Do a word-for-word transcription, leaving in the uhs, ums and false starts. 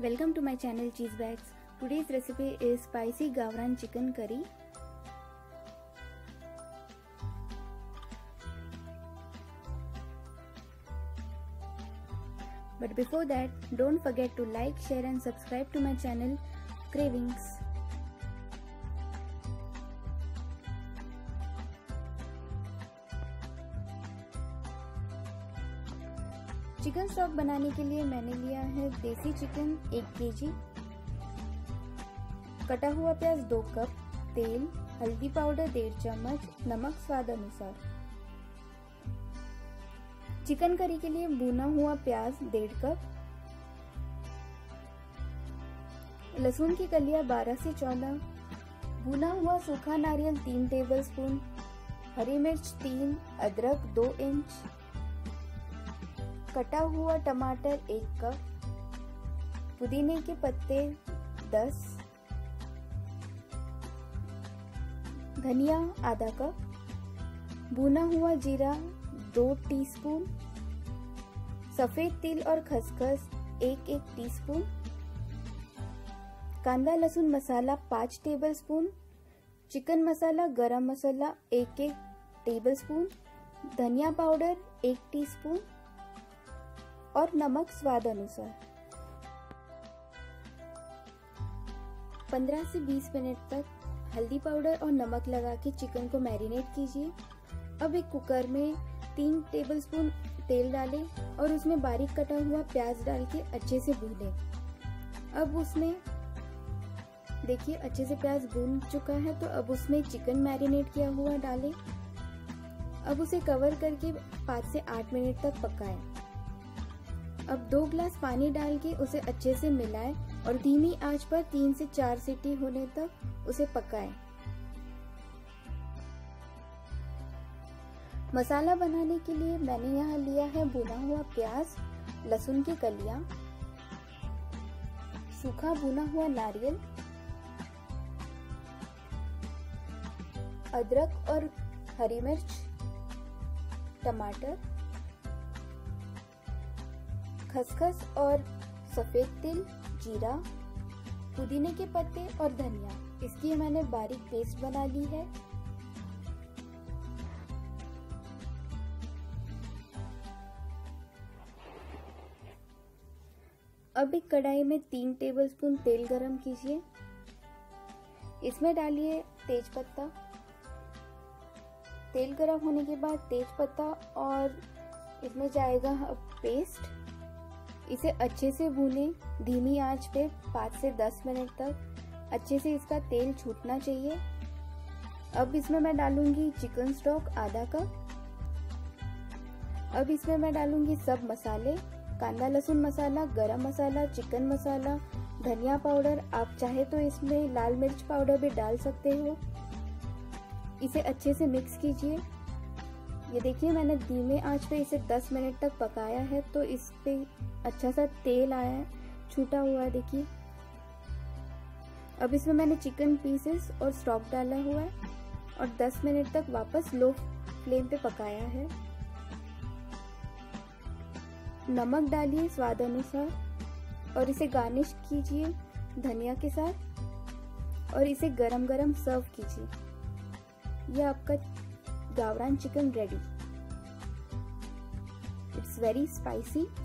Welcome to my channel Cheese Bags. Today's recipe is spicy Gawran chicken curry. But before that, don't forget to like, share and subscribe to my channel Cravings. Chicken stock बनाने के लिए मैंने लिया है देसी chicken एक KG, कटा हुआ प्याज दो कप, तेल, हल्दी पाउडर डेढ़ चम्मच, नमक स्वाद अनुसार। चिकन करी के लिए भुना हुआ प्याज डेढ़ कप, लहसुन की कलियां बारह से चौदह, भुना हुआ सूखा नारियल तीन टेबलस्पून, हरी मिर्च तीन, अदरक दो इंच, कटा हुआ टमाटर एक कप, पुदीने के पत्ते दस, धनिया आधा कप, भुना हुआ जीरा दो टीस्पून, सफेद तिल और खसखस एक एक टीस्पून, कांदा लहसुन मसाला पाँच टेबलस्पून, चिकन मसाला गरम मसाला एक एक टेबलस्पून, धनिया पाउडर एक टीस्पून और नमक स्वाद अनुसार। पंद्रह से बीस मिनट तक हल्दी पाउडर और नमक लगा के चिकन को मैरिनेट कीजिए। अब एक कुकर में तीन टेबलस्पून तेल डालें और उसमें बारीक कटा हुआ प्याज डाल के अच्छे से भूनें। अब उसमें देखिए अच्छे से प्याज भून चुका है, तो अब उसमें चिकन मैरिनेट किया हुआ डालें। अब उसे कवर करके पाँच से आठ मिनट तक पकाएं। अब दो ग्लास पानी डाल के उसे अच्छे से मिलाएं और धीमी आंच पर तीन से चार सीटी होने तक उसे पकाएं। मसाला बनाने के लिए मैंने यहाँ लिया है भुना हुआ प्याज, लहसुन की कलियां, सूखा भुना हुआ नारियल, अदरक और हरी मिर्च, टमाटर, खसखस और सफेद तिल, जीरा, पुदीने के पत्ते और धनिया। इसकी मैंने बारीक पेस्ट बना ली है। अब एक कढ़ाई में तीन टेबलस्पून तेल गरम कीजिए। इसमें डालिए तेज पत्ता। तेल गरम होने के बाद तेज पत्ता और इसमें जाएगा पेस्ट। इसे अच्छे से भूनें धीमी आंच पे पाँच से दस मिनट तक। अच्छे से इसका तेल छूटना चाहिए। अब इसमें मैं डालूंगी चिकन स्टॉक आधा कप। अब इसमें मैं डालूंगी सब मसाले, कांदा लहसुन मसाला, गरम मसाला, चिकन मसाला, धनिया पाउडर। आप चाहे तो इसमें लाल मिर्च पाउडर भी डाल सकते हो। इसे अच्छे से मिक्स कीजिए। ये देखिए मैंने धीमे आंच पे इसे दस मिनट तक पकाया है, तो इस पे अच्छा सा तेल आया है, छूटा हुआ है देखिए। अब इसमें मैंने चिकन पीसेस और स्टॉक डाला हुआ है और दस मिनट तक वापस लो फ्लेम पे पकाया है। नमक डालिए स्वाद अनुसार और इसे गार्निश कीजिए धनिया के साथ और इसे गरम गरम सर्व कीजिए। यह आपका गावरान chicken ready. It's very spicy